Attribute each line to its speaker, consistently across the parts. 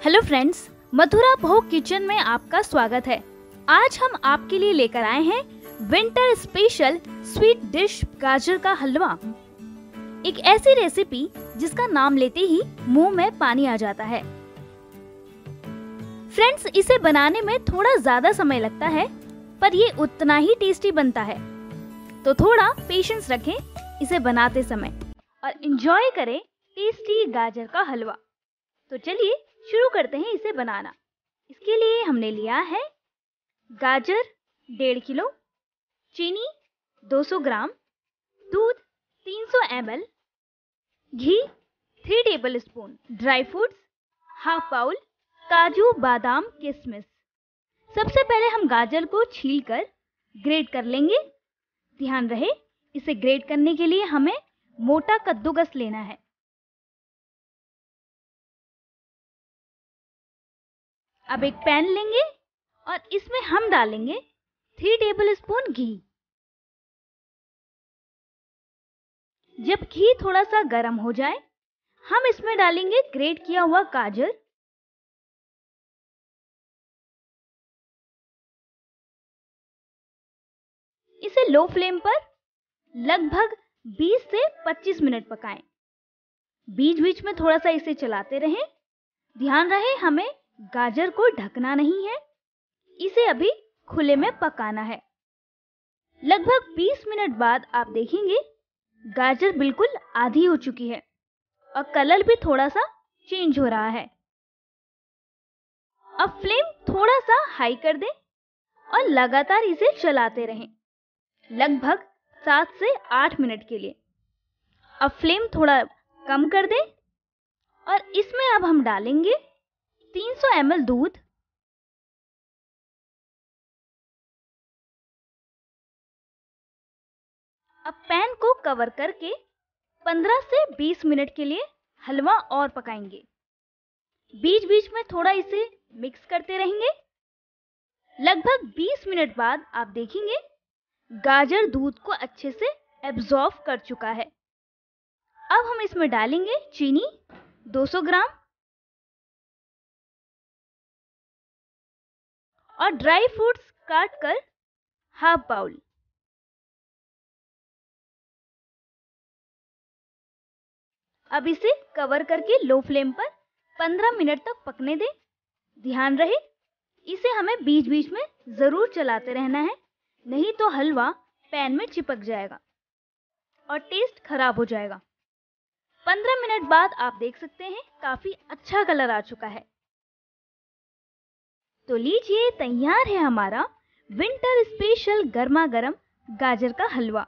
Speaker 1: Hello friends, Mathura भोग kitchen में आपका स्वागत है। आज हम आपके लिए लेकर आए हैं विंटर स्पेशल स्वीट डिश गाजर का हलवा। एक ऐसी रेसिपी जिसका नाम लेते ही मुंह में पानी आ जाता है। फ्रेंड्स, इसे बनाने में थोड़ा ज्यादा समय लगता है, पर ये उतना ही टेस्टी बनता है। तो थोड़ा पेशेंस रखें इसे बनाते समय और एंजॉय करें टेस्टी गाजर का हलवा। तो चलिए शुरू करते हैं इसे बनाना। इसके लिए हमने लिया है गाजर 1.5 किलो, चीनी 200 ग्राम, दूध 300 ml, घी 3 tablespoon, dry fruits half bowl, काजू बादाम किशमिश। सबसे पहले हम गाजर को छीलकर ग्रेट कर लेंगे। ध्यान रहे इसे ग्रेट करने के लिए हमें मोटा कद्दूकस लेना है। अब एक पैन लेंगे और इसमें हम डालेंगे 3 टेबलस्पून घी। जब घी थोड़ा सा गर्म हो जाए, हम इसमें डालेंगे ग्रेट किया हुआ गाजर। इसे लो फ्लेम पर लगभग 20 से 25 मिनट पकाएं। बीच बीच में थोड़ा सा इसे चलाते रहें। ध्यान रहे हमें गाजर को ढकना नहीं है, इसे अभी खुले में पकाना है। लगभग 20 मिनट बाद आप देखेंगे गाजर बिल्कुल आधी हो चुकी है और कलर भी थोड़ा सा चेंज हो रहा है। अब फ्लेम थोड़ा सा हाई कर दें और लगातार इसे चलाते रहें, लगभग 7 से 8 मिनट के लिए। अब फ्लेम थोड़ा कम कर दें और इसमें अब हम डालेंगे 300 ml दूध, अब पैन को कवर करके 15 से 20 मिनट के लिए हलवा और पकाएंगे। बीच बीच में थोड़ा इसे मिक्स करते रहेंगे। लगभग 20 मिनट बाद आप देखेंगे गाजर दूध को अच्छे से एब्जॉर्ब कर चुका है। अब हम इसमें डालेंगे चीनी 200 ग्राम और ड्राई फ्रूट्स काट कर हाफ बाउल। अब इसे कवर करके लो फ्लेम पर 15 मिनट तक पकने दें। ध्यान रहे इसे हमें बीच बीच में जरूर चलाते रहना है, नहीं तो हलवा पैन में चिपक जाएगा और टेस्ट खराब हो जाएगा। 15 मिनट बाद आप देख सकते हैं काफी अच्छा कलर आ चुका है। तो लीजिए तैयार है हमारा विंटर स्पेशल गर्मा गर्म गाजर का हलवा।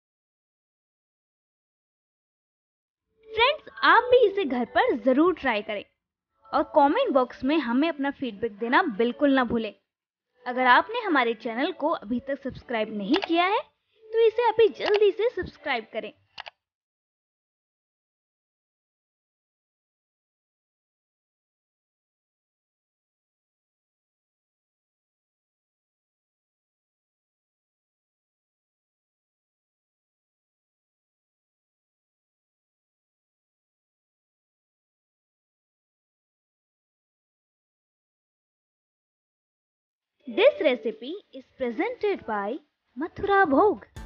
Speaker 1: फ्रेंड्स, आप भी इसे घर पर जरूर ट्राई करें और कमेंट बॉक्स में हमें अपना फीडबैक देना बिल्कुल ना भूलें। अगर आपने हमारे चैनल को अभी तक सब्सक्राइब नहीं किया है तो इसे अभी जल्दी से सब्सक्राइब करें। This recipe is presented by Mathura Bhog.